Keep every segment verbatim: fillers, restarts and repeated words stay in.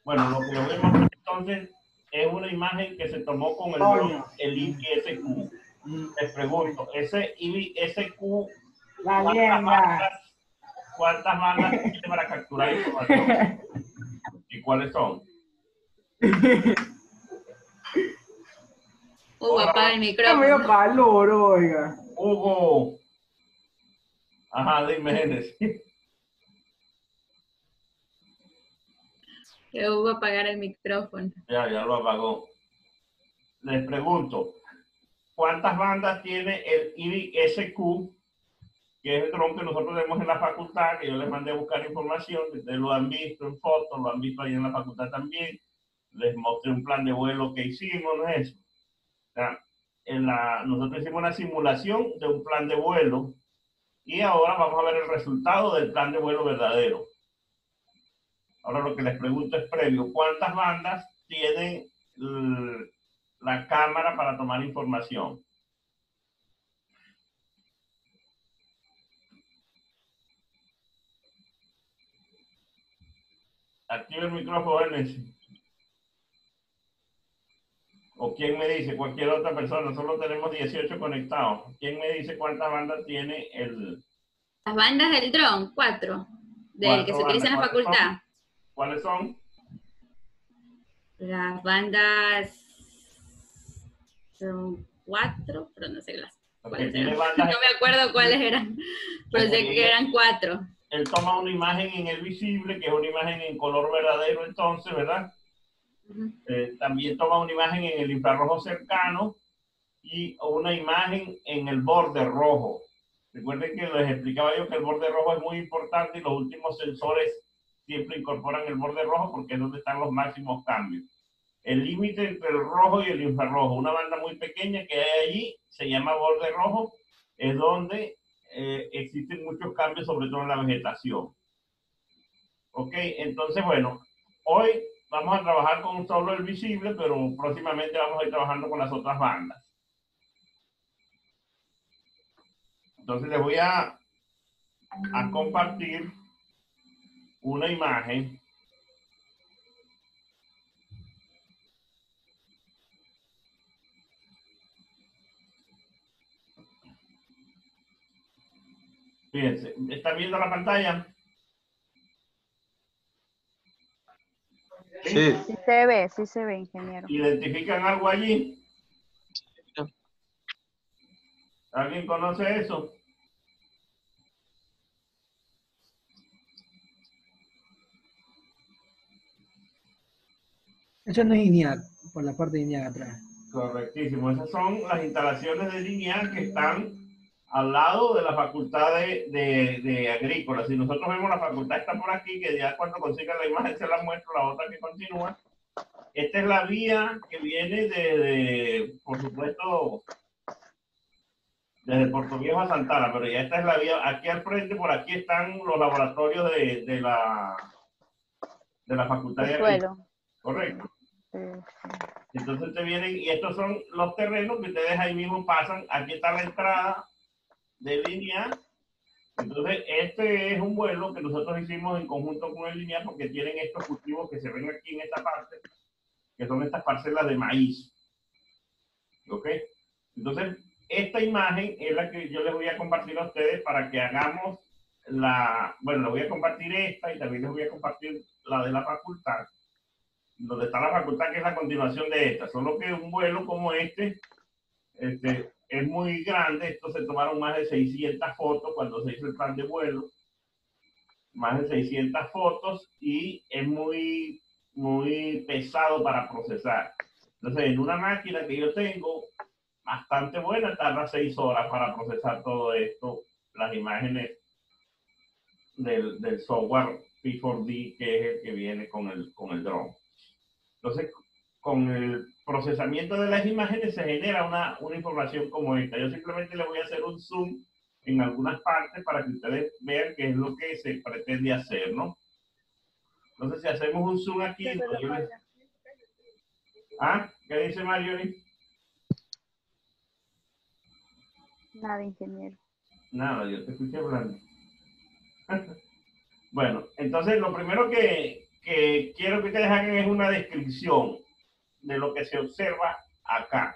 Bueno, lo que les voy a mostrar entonces es una imagen que se tomó con el dron, el I B S Q. Les pregunto, ese I B S Q, ¿cuántas bandas, cuántas bandas tiene para capturar información? ¿Y cuáles son? Hugo, apaga el micrófono. Me dio calor, oiga. Hugo. Ajá, dime, Génesis. Que Hugo apagara el micrófono. Ya, ya lo apagó. Les pregunto, ¿cuántas bandas tiene el I B S Q, que es el dron que nosotros tenemos en la facultad, que yo les mandé a buscar información, que ustedes lo han visto en fotos, lo han visto ahí en la facultad también, les mostré un plan de vuelo que hicimos, ¿no es eso? O sea, en la, nosotros hicimos una simulación de un plan de vuelo y ahora vamos a ver el resultado del plan de vuelo verdadero. Ahora lo que les pregunto es previo, ¿cuántas bandas tienen la cámara para tomar información? Activa el micrófono, Génesis. ¿O quién me dice? Cualquier otra persona. Solo tenemos dieciocho conectados. ¿Quién me dice cuántas bandas tiene el... Las bandas del dron, cuatro. Del que se utiliza en la facultad. Son? ¿Cuáles son? Las bandas son cuatro, pero no sé las. Okay, tiene bandas no me acuerdo cuáles eran, pero sé que eran cuatro. Él toma una imagen en el visible, que es una imagen en color verdadero entonces, ¿verdad? Uh-huh. eh, también toma una imagen en el infrarrojo cercano y una imagen en el borde rojo. Recuerden que les explicaba yo que el borde rojo es muy importante y los últimos sensores siempre incorporan el borde rojo porque es donde están los máximos cambios. El límite entre el rojo y el infrarrojo, una banda muy pequeña que hay allí, se llama borde rojo, es donde eh, existen muchos cambios, sobre todo en la vegetación. Ok, entonces bueno, hoy vamos a trabajar con solo el visible, pero próximamente vamos a ir trabajando con las otras bandas. Entonces les voy a, a compartir una imagen Fíjense, ¿están viendo la pantalla? Sí. Sí se ve, sí se ve, ingeniero. ¿Identifican algo allí? ¿Alguien conoce eso? Eso no es INIAC, por la parte de INIAC atrás. Correctísimo. Esas son las instalaciones de INIAC que están al lado de la facultad de, de, de agrícola. Si nosotros vemos la facultad está por aquí, que ya cuando consigan la imagen se la muestro, la otra que continúa. Esta es la vía que viene de, de por supuesto, desde Puerto Viejo a Santana, pero ya esta es la vía, aquí al frente, por aquí están los laboratorios de, de la de la facultad de agrícola. Correcto. Sí, sí. Entonces ustedes vienen y estos son los terrenos que ustedes ahí mismo pasan. Aquí está la entrada de línea. Entonces este es un vuelo que nosotros hicimos en conjunto con el línea porque tienen estos cultivos que se ven aquí en esta parte, que son estas parcelas de maíz. ¿Ok? Entonces esta imagen es la que yo les voy a compartir a ustedes para que hagamos la... Bueno, les voy a compartir esta y también les voy a compartir la de la facultad. Donde está la facultad, que es la continuación de esta. Solo que un vuelo como este, este es muy grande. Esto se tomaron más de seiscientas fotos cuando se hizo el plan de vuelo. Más de seiscientas fotos y es muy, muy pesado para procesar. Entonces, en una máquina que yo tengo, bastante buena, tarda seis horas para procesar todo esto, las imágenes del, del software P cuatro D, que es el que viene con el, con el drone. Entonces, con el procesamiento de las imágenes se genera una, una información como esta. Yo simplemente le voy a hacer un zoom en algunas partes para que ustedes vean qué es lo que se pretende hacer, ¿no? Entonces, si hacemos un zoom aquí, entonces yo les... ¿Ah? ¿Qué dice Marioli? Nada, ingeniero. Nada, yo te escuché hablando. Bueno, entonces lo primero que, que quiero que ustedes hagan es una descripción de lo que se observa acá.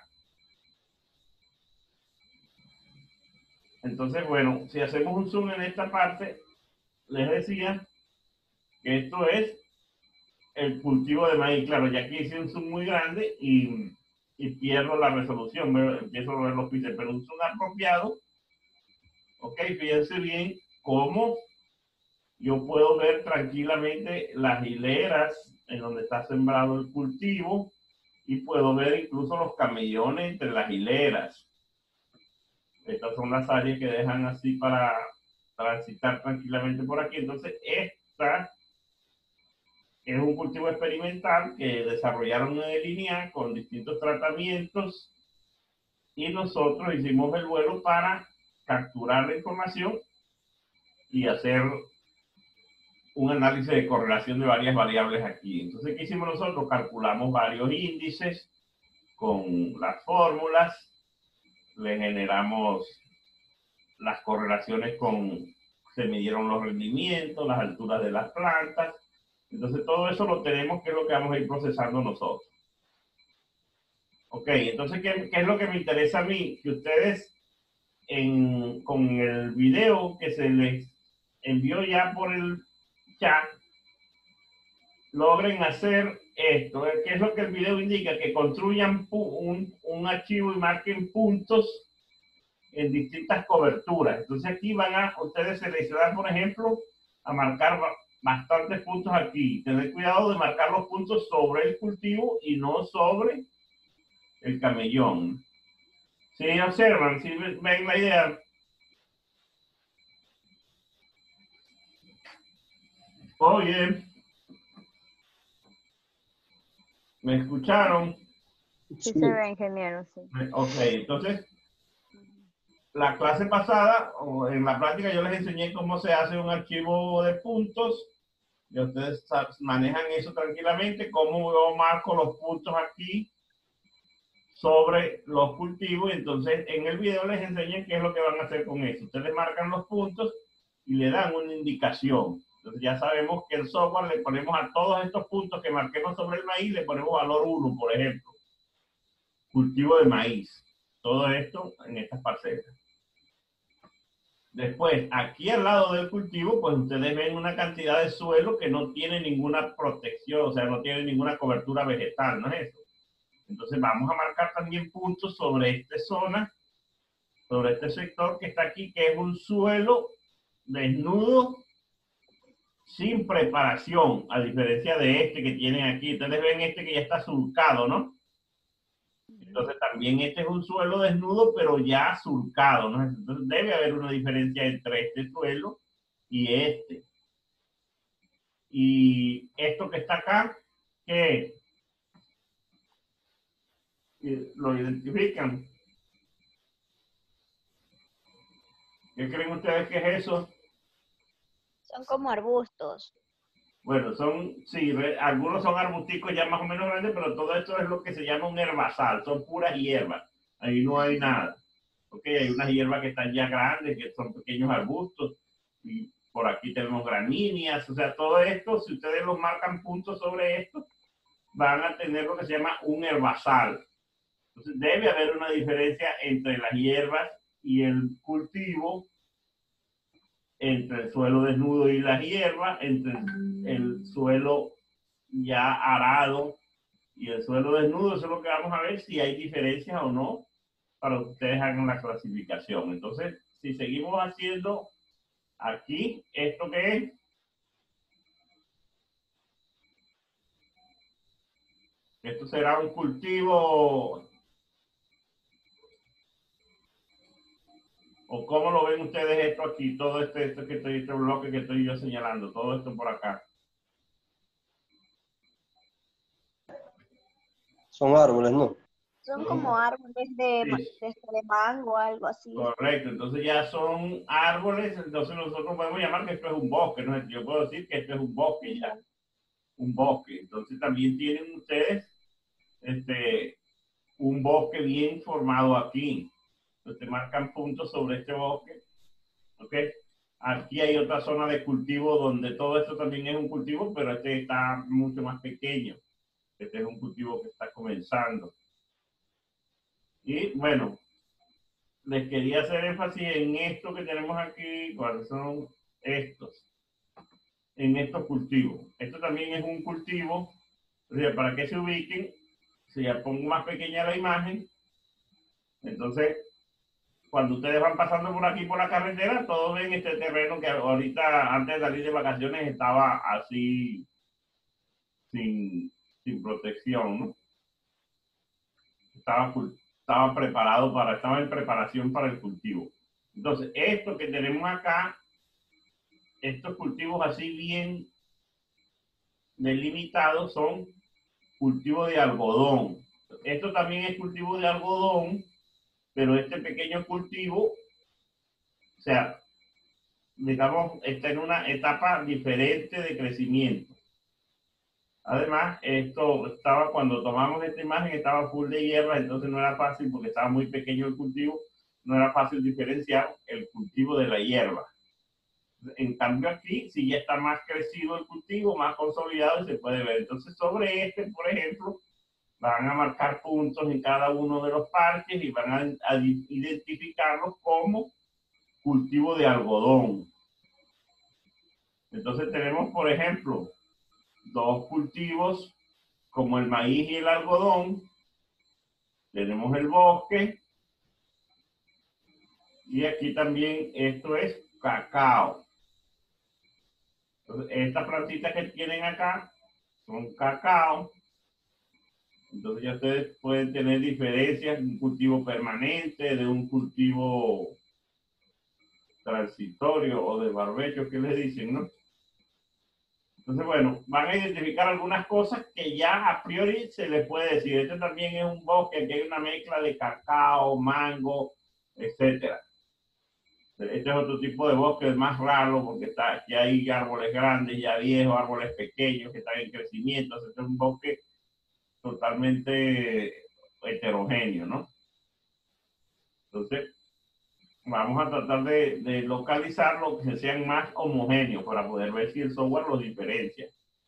Entonces, bueno, si hacemos un zoom en esta parte, les decía que esto es el cultivo de maíz. Claro, ya aquí hice un zoom muy grande y, y pierdo la resolución, me, empiezo a ver los píxeles, pero un zoom apropiado, ok, fíjense bien cómo yo puedo ver tranquilamente las hileras en donde está sembrado el cultivo y puedo ver incluso los camellones entre las hileras. Estas son las áreas que dejan así para transitar tranquilamente por aquí. Entonces, esta es un cultivo experimental que desarrollaron en el INEA con distintos tratamientos y nosotros hicimos el vuelo para capturar la información y hacer un análisis de correlación de varias variables aquí. Entonces, ¿qué hicimos nosotros? Calculamos varios índices con las fórmulas, le generamos las correlaciones con, se midieron los rendimientos, las alturas de las plantas. Entonces, todo eso lo tenemos, que es lo que vamos a ir procesando nosotros. Ok, entonces, ¿qué, qué es lo que me interesa a mí? Que ustedes, en, con el video que se les envió ya por el chat, logren hacer esto. ¿Qué es lo que el video indica? Que construyan un, un archivo y marquen puntos en distintas coberturas. Entonces aquí van a ustedes seleccionar, por ejemplo, a marcar bastantes puntos aquí. Tener cuidado de marcar los puntos sobre el cultivo y no sobre el camellón. Si observan, si ven la idea. Oye, ¿me escucharon? Sí se ve, ingeniero, sí. Ok, entonces, la clase pasada, o en la práctica, yo les enseñé cómo se hace un archivo de puntos. Y ustedes manejan eso tranquilamente, cómo yo marco los puntos aquí sobre los cultivos. Y entonces, en el video les enseñé qué es lo que van a hacer con eso. Ustedes marcan los puntos y le dan una indicación. Entonces, ya sabemos que el software le ponemos a todos estos puntos que marquemos sobre el maíz, le ponemos valor uno, por ejemplo. Cultivo de maíz. Todo esto en estas parcelas. Después, aquí al lado del cultivo, pues ustedes ven una cantidad de suelo que no tiene ninguna protección, o sea, no tiene ninguna cobertura vegetal, ¿no es eso? Entonces vamos a marcar también puntos sobre esta zona, sobre este sector que está aquí, que es un suelo desnudo, sin preparación, a diferencia de este que tienen aquí. Ustedes ven este que ya está surcado, ¿no? Entonces también este es un suelo desnudo, pero ya surcado, ¿no? Entonces debe haber una diferencia entre este suelo y este. Y esto que está acá, ¿qué es? ¿Lo identifican? ¿Qué creen ustedes que es eso? Son como arbustos. Bueno, son, sí, algunos son arbusticos ya más o menos grandes, pero todo esto es lo que se llama un herbazal, son puras hierbas, ahí no hay nada. Ok, hay unas hierbas que están ya grandes, que son pequeños arbustos, y por aquí tenemos gramíneas, o sea, todo esto, si ustedes los marcan puntos sobre esto, van a tener lo que se llama un herbazal. Entonces debe haber una diferencia entre las hierbas y el cultivo, entre el suelo desnudo y las hierbas, entre el suelo ya arado y el suelo desnudo. Eso es lo que vamos a ver, si hay diferencias o no, para que ustedes hagan la clasificación. Entonces, si seguimos haciendo aquí, ¿esto qué es? Esto será un cultivo, o cómo lo ven ustedes esto aquí, todo este, esto que estoy, este bloque que estoy yo señalando, todo esto por acá. Son árboles, ¿no? Son como árboles de, Sí. de, de mango, algo así. Correcto, entonces ya son árboles, entonces nosotros podemos llamar que esto es un bosque, ¿no? Yo puedo decir que esto es un bosque ya, un bosque. Entonces también tienen ustedes este, un bosque bien formado aquí. Entonces marcan puntos sobre este bosque, ¿ok? Aquí hay otra zona de cultivo donde todo esto también es un cultivo, pero este está mucho más pequeño. Este es un cultivo que está comenzando. Y bueno, les quería hacer énfasis en esto que tenemos aquí, cuáles son estos, en estos cultivos. Esto también es un cultivo, o sea, para que se ubiquen, si ya pongo más pequeña la imagen, entonces, cuando ustedes van pasando por aquí por la carretera, todos ven este terreno que ahorita, antes de salir de vacaciones, estaba así, sin, sin protección, ¿no? Estaba, estaba preparado para, estaba en preparación para el cultivo. Entonces, esto que tenemos acá, estos cultivos así bien delimitados son cultivos de algodón. Esto también es cultivo de algodón, pero este pequeño cultivo, o sea, digamos, está en una etapa diferente de crecimiento. Además, esto estaba, cuando tomamos esta imagen, estaba full de hierba, entonces no era fácil, porque estaba muy pequeño el cultivo, no era fácil diferenciar el cultivo de la hierba. En cambio aquí, si ya está más crecido el cultivo, más consolidado, se puede ver. Entonces, sobre este, por ejemplo, van a marcar puntos en cada uno de los parches y van a, a identificarlos como cultivo de algodón. Entonces tenemos, por ejemplo, dos cultivos como el maíz y el algodón. Tenemos el bosque. Y aquí también esto es cacao. Entonces, estas plantitas que tienen acá son cacao. Entonces ya ustedes pueden tener diferencias de un cultivo permanente, de un cultivo transitorio o de barbecho que les dicen, ¿no? Entonces, bueno, van a identificar algunas cosas que ya a priori se les puede decir. Este también es un bosque, que hay una mezcla de cacao, mango, etcétera. Este es otro tipo de bosque más raro porque está, aquí hay árboles grandes, ya viejos, árboles pequeños que están en crecimiento. Este es un bosque totalmente heterogéneo, ¿no? Entonces, vamos a tratar de, de localizar lo que sean más homogéneos para poder ver si el software los diferencia.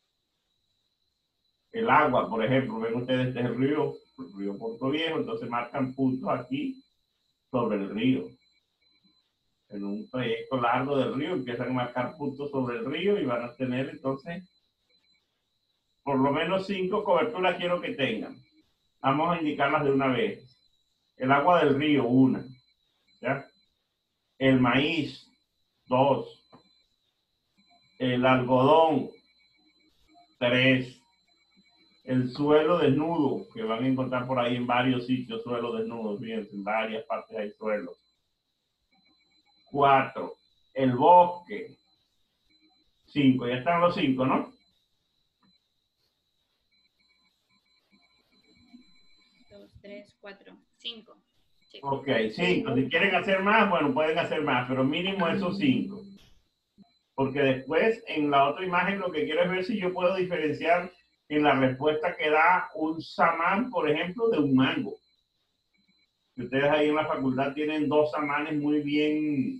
El agua, por ejemplo, ven ustedes, este es el río, el río Puerto Viejo, entonces marcan puntos aquí sobre el río. En un trayecto largo del río empiezan a marcar puntos sobre el río y van a tener entonces por lo menos cinco coberturas quiero que tengan. Vamos a indicarlas de una vez. El agua del río, una. ¿Ya? El maíz, dos. El algodón, tres. El suelo desnudo, que van a encontrar por ahí en varios sitios, suelo desnudo, fíjense, en varias partes hay suelo. Cuatro. El bosque, cinco. Ya están los cinco, ¿no? Dos, tres, cuatro, cinco. Sí. Ok, cinco. Si quieren hacer más, bueno, pueden hacer más, pero mínimo esos cinco. Porque después, en la otra imagen, lo que quiero es ver si yo puedo diferenciar en la respuesta que da un samán, por ejemplo, de un mango. Que ustedes ahí en la facultad tienen dos samanes muy bien,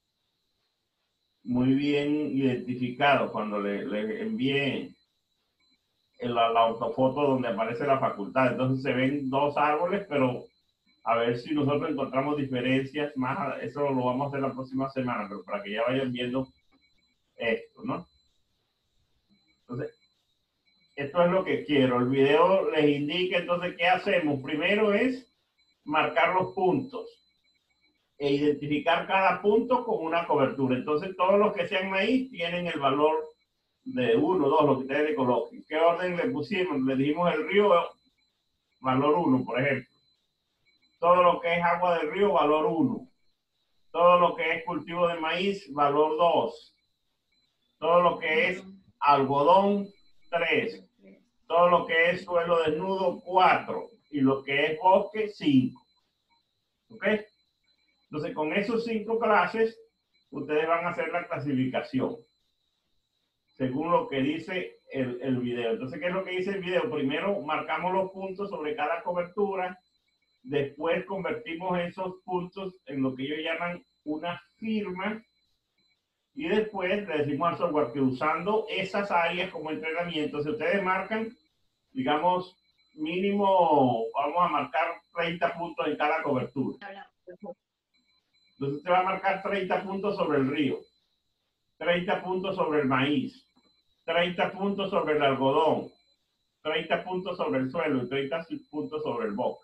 muy bien identificados cuando le, le envíen la, la autofoto donde aparece la facultad. Entonces se ven dos árboles, pero a ver si nosotros encontramos diferencias más. Eso lo vamos a hacer la próxima semana, pero para que ya vayan viendo esto, ¿no? Entonces, esto es lo que quiero. El video les indica entonces qué hacemos. Primero es marcar los puntos e identificar cada punto con una cobertura. Entonces, todos los que sean maíz tienen el valor de uno, dos, lo que ustedes le coloquen. ¿Qué orden le pusimos? Le dijimos el río, valor uno, por ejemplo. Todo lo que es agua del río, valor uno. Todo lo que es cultivo de maíz, valor dos. Todo lo que es algodón, tres. Todo lo que es suelo desnudo, cuatro. Y lo que es bosque, cinco. ¿Ok? Entonces, con esos cinco clases, ustedes van a hacer la clasificación. Según lo que dice el, el video. Entonces, ¿qué es lo que dice el video? Primero, marcamos los puntos sobre cada cobertura. Después, convertimos esos puntos en lo que ellos llaman una firma. Y después le decimos al software que usando esas áreas como entrenamiento, si ustedes marcan, digamos, mínimo, vamos a marcar treinta puntos en cada cobertura. Entonces usted va a marcar treinta puntos sobre el río, treinta puntos sobre el maíz, treinta puntos sobre el algodón, treinta puntos sobre el suelo y treinta puntos sobre el bosque.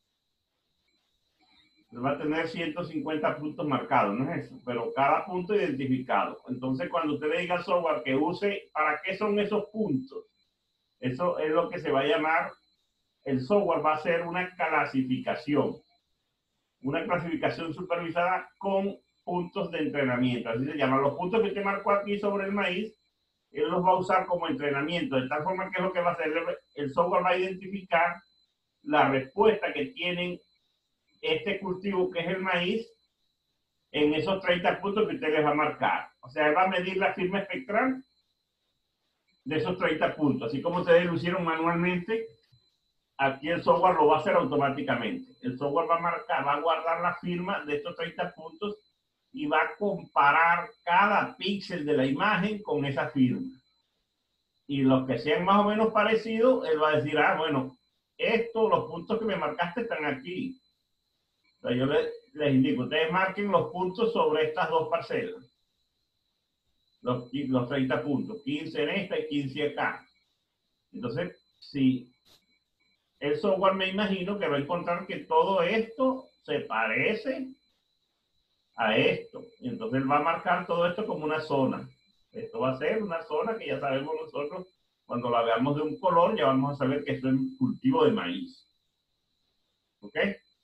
Va a tener ciento cincuenta puntos marcados, ¿no es eso? Pero cada punto identificado. Entonces, cuando usted le diga al software que use, ¿para qué son esos puntos? Eso es lo que se va a llamar, el software va a hacer una clasificación. Una clasificación supervisada con puntos de entrenamiento. Así se llaman. Los puntos que usted marcó aquí sobre el maíz, él los va a usar como entrenamiento. De tal forma que es lo que va a hacer. El software va a identificar la respuesta que tienen este cultivo, que es el maíz, en esos treinta puntos que usted les va a marcar. O sea, él va a medir la firma espectral de esos treinta puntos. Así como ustedes lo hicieron manualmente, aquí el software lo va a hacer automáticamente. El software va a marcar, va a guardar la firma de estos treinta puntos y va a comparar cada píxel de la imagen con esa firma. Y los que sean más o menos parecidos, él va a decir, ah, bueno, estos, los puntos que me marcaste están aquí. O sea, yo les, les indico, ustedes marquen los puntos sobre estas dos parcelas. Los, los treinta puntos, quince en esta y quince acá. Entonces, si el software, me imagino que va a encontrar que todo esto se parece a esto. Y entonces él va a marcar todo esto como una zona. Esto va a ser una zona que ya sabemos nosotros, cuando la veamos de un color, ya vamos a saber que esto es un cultivo de maíz. ¿Ok?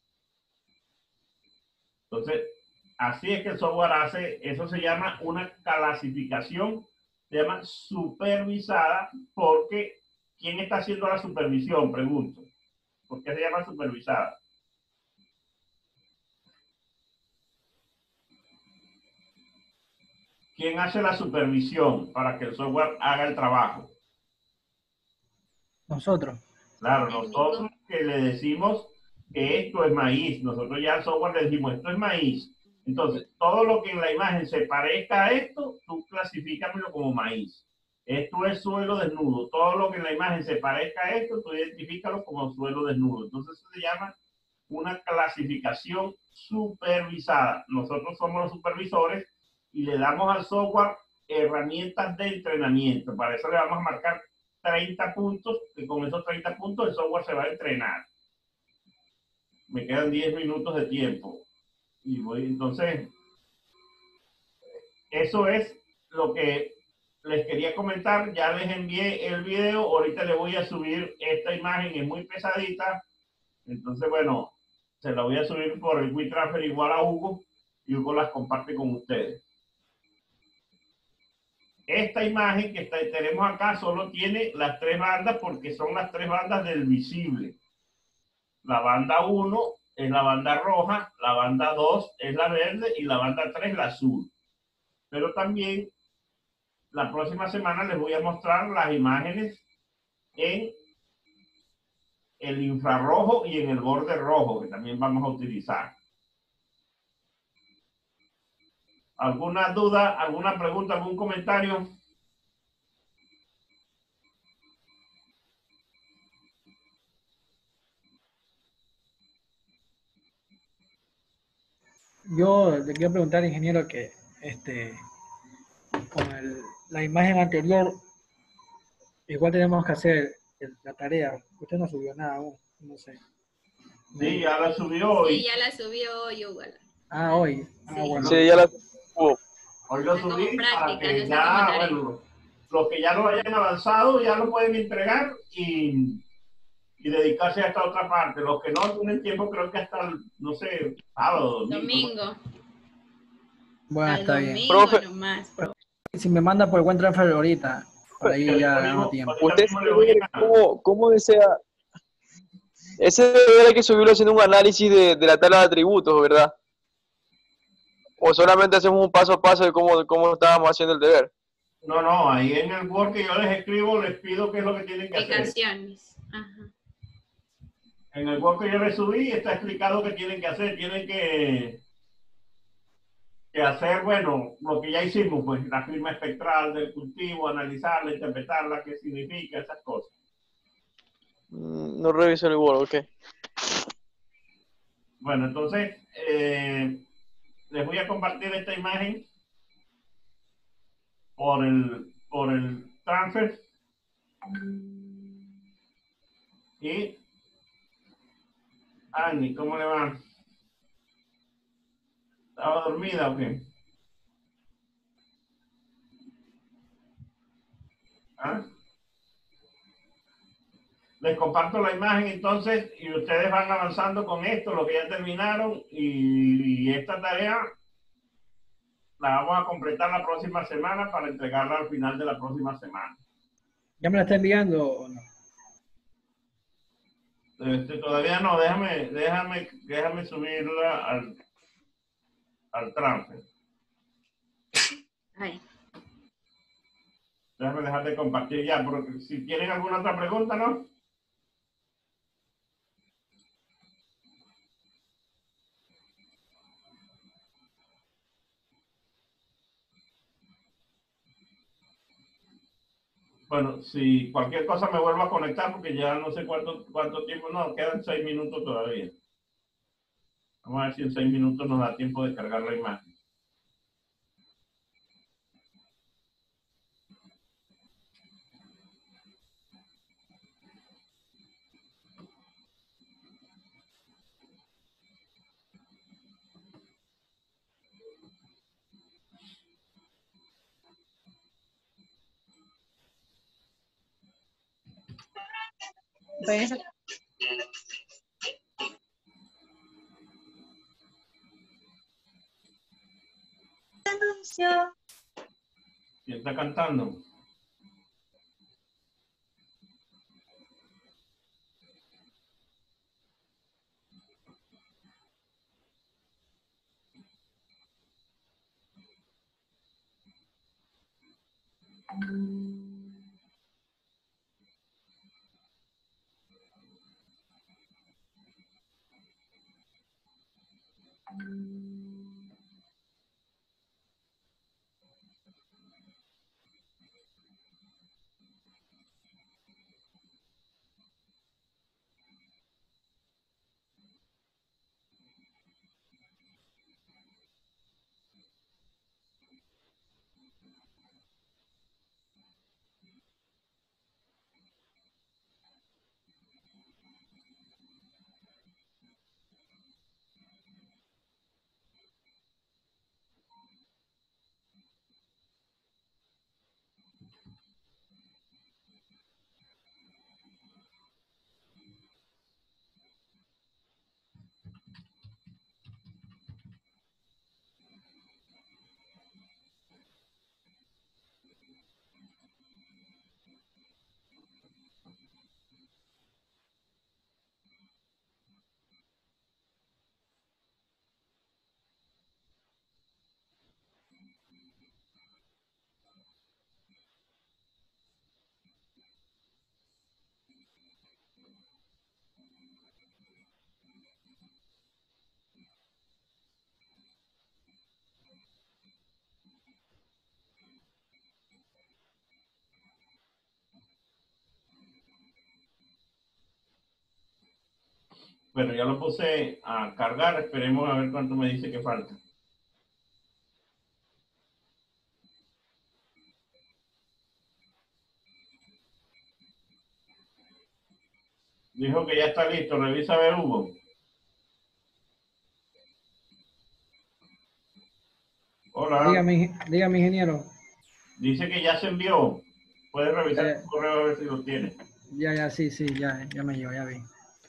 Entonces, así es que el software hace, eso se llama una clasificación, se llama supervisada, porque ¿quién está haciendo la supervisión? Pregunto. ¿Por qué se llama supervisada? ¿Quién hace la supervisión para que el software haga el trabajo? Nosotros. Claro, nosotros que le decimos que esto es maíz, nosotros ya al software le decimos esto es maíz. Entonces, todo lo que en la imagen se parezca a esto, tú clasifícamelo como maíz. Esto es suelo desnudo. Todo lo que en la imagen se parezca a esto, tú identifícalo como suelo desnudo. Entonces, eso se llama una clasificación supervisada. Nosotros somos los supervisores y le damos al software herramientas de entrenamiento. Para eso le vamos a marcar treinta puntos, que con esos treinta puntos el software se va a entrenar. Me quedan diez minutos de tiempo. Y voy, entonces, eso es lo que les quería comentar. Ya les envié el video. Ahorita le voy a subir esta imagen, es muy pesadita. Entonces, bueno, se la voy a subir por el WeTransfer igual a Hugo y Hugo las comparte con ustedes. Esta imagen que está, tenemos acá solo tiene las tres bandas porque son las tres bandas del visible. La banda uno es la banda roja, la banda dos es la verde y la banda tres la azul. Pero también la próxima semana les voy a mostrar las imágenes en el infrarrojo y en el borde rojo, que también vamos a utilizar. ¿Alguna duda, alguna pregunta, algún comentario? Yo le quiero preguntar, ingeniero, que este, con el- la imagen anterior, igual tenemos que hacer el- la tarea. Usted no subió nada aún, no sé. Sí, ya la subió hoy. Sí, ya la subió hoy, Hugo. Ah, hoy. Ah, Sí. bueno. Sí, ya la hubo. Hoy lo Está como subí para práctica, que no está ya, como tarea. bueno, los que ya lo hayan avanzado ya lo pueden entregar y, y dedicarse a esta otra parte. Los que no tienen tiempo, creo que hasta, el, no sé, sábado, domingo. Domingo. Bueno, Al está bien. domingo Profe. nomás. profe. Si me manda por el buen transfer ahorita, para ahí ya Ahorita gano mismo- tiempo. ahorita Usted mismo le voy a- cómo, cómo desea. Ese deber hay que subirlo haciendo un análisis de, de la tabla de atributos, ¿verdad? O solamente hacemos un paso a paso de cómo, cómo estábamos haciendo el deber. No, no, ahí en el Word que yo les escribo, les pido qué es lo que tienen que hacer. Explicaciones. Ajá. En el Word que yo les subí está explicado qué tienen que hacer. Tienen que que hacer, bueno, lo que ya hicimos, pues la firma espectral del cultivo, analizarla, interpretarla, qué significa, esas cosas. Mm, No reviso el Word, ok. Bueno, entonces, eh, les voy a compartir esta imagen por el, por el transfer. Y Annie, ¿cómo le va? ¿Estaba dormida o qué? ¿Ah? Les comparto la imagen entonces y ustedes van avanzando con esto, lo que ya terminaron, y, y esta tarea la vamos a completar la próxima semana para entregarla al final de la próxima semana. ¿Ya me la está enviando o no? Este, todavía no, déjame, déjame, déjame subirla al, al transfer. Ay. Déjame dejar de compartir ya, porque si tienen alguna otra pregunta, ¿no? Bueno, si cualquier cosa me vuelvo a conectar, porque ya no sé cuánto, cuánto tiempo, no, quedan seis minutos todavía. Vamos a ver si en seis minutos nos da tiempo de cargar la imagen. ¿Quién está cantando? Bueno, ya lo puse a cargar, esperemos a ver cuánto me dice que falta. Dijo que ya está listo, revisa a ver, Hugo. Hola. Dígame, dígame, ingeniero. Dice que ya se envió. Puedes revisar Eh, tu correo a ver si lo tiene. Ya, ya, sí, sí, ya, ya me llegó, ya vi.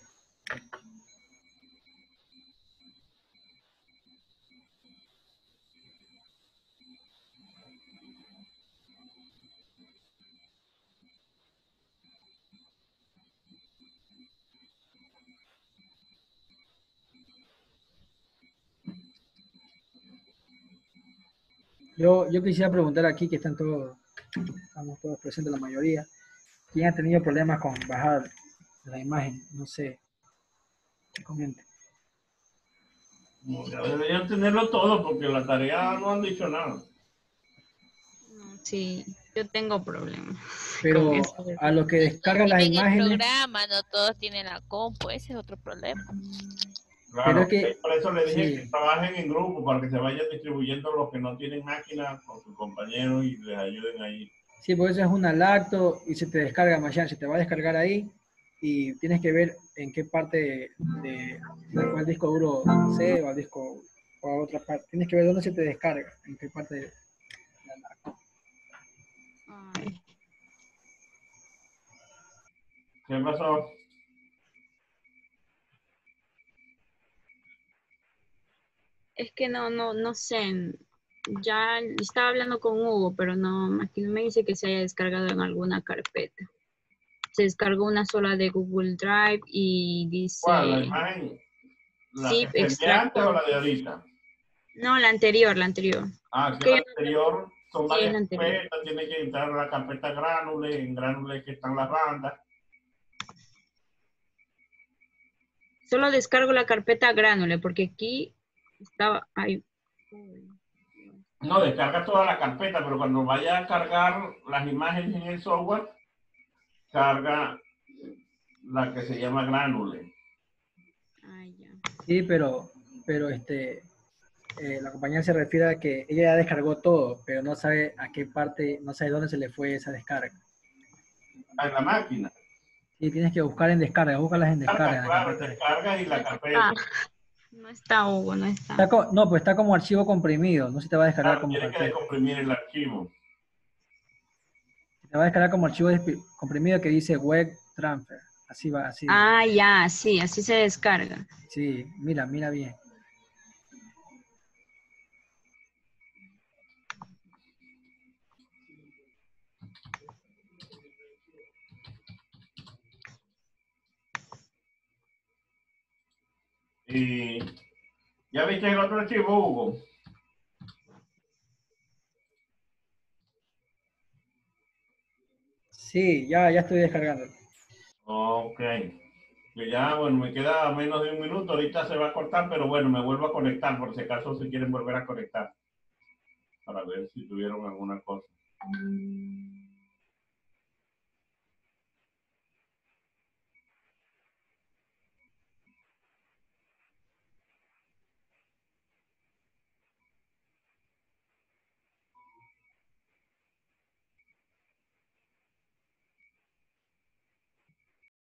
Yo, yo quisiera preguntar aquí, que están todos, estamos todos presentes, la mayoría, ¿quién ha tenido problemas con bajar la imagen? No sé, que comente. No, ya deberían tenerlo todo porque la tarea no han dicho nada. No, sí, yo tengo problemas Pero con eso. a lo que descargan las Tienen el imágenes, programa, no todos tienen la compu, ese es otro problema. pero Claro, es que, eh, por eso le dije sí, que trabajen en grupo para que se vayan distribuyendo los que no tienen máquina con sus compañeros y les ayuden ahí. sí, porque eso es una lacto y se te descarga mañana, se te va a descargar ahí y tienes que ver en qué parte de, de cuál disco duro C o al disco o a otra parte. Tienes que ver dónde se te descarga, en qué parte de la lacto. Ay, ¿Qué pasó? es que no, no, no sé. Ya estaba hablando con Hugo, pero no, aquí no me dice que se haya descargado en alguna carpeta. Se descargó una sola de Google Drive y ¿Cuál? ¿La dice imagen? ¿La que zip se envía antes o extractor. la de ahorita? No, la anterior, la anterior. Ah, Es que que la yo no sé- anterior son sí, es varias la anterior. carpetas, tiene que entrar a la carpeta Granule, en Granule que están las bandas. Solo descargo la carpeta Granule porque aquí estaba. Ay, uy, Dios. No, descarga toda la carpeta, pero cuando vaya a cargar las imágenes en el software, carga la que se llama Granule. Ay, ya. Sí, pero, pero este, eh, la compañía se refiere a que ella ya descargó todo, pero no sabe a qué parte, no sabe dónde se le fue esa descarga. A la máquina. Sí, tienes que buscar en descarga, búscalas en descarga, Descarga, en la claro, carpeta de descarga y No la está, carpeta. no está Hugo, no está. Está co- no, pues está como archivo comprimido, no se te va a descargar Claro, como tiene que carpeta. descomprimir el archivo. Se te va a descargar como archivo despi- comprimido que dice web transfer. Así va, así. Ah, ya, sí, así se descarga. Sí, mira, mira bien. Y ya viste el otro archivo, Hugo. Sí, ya, ya estoy descargando. Ok. Que ya, bueno, me queda menos de un minuto. Ahorita se va a cortar, pero bueno, me vuelvo a conectar por si acaso se quieren volver a conectar. Para ver si tuvieron alguna cosa.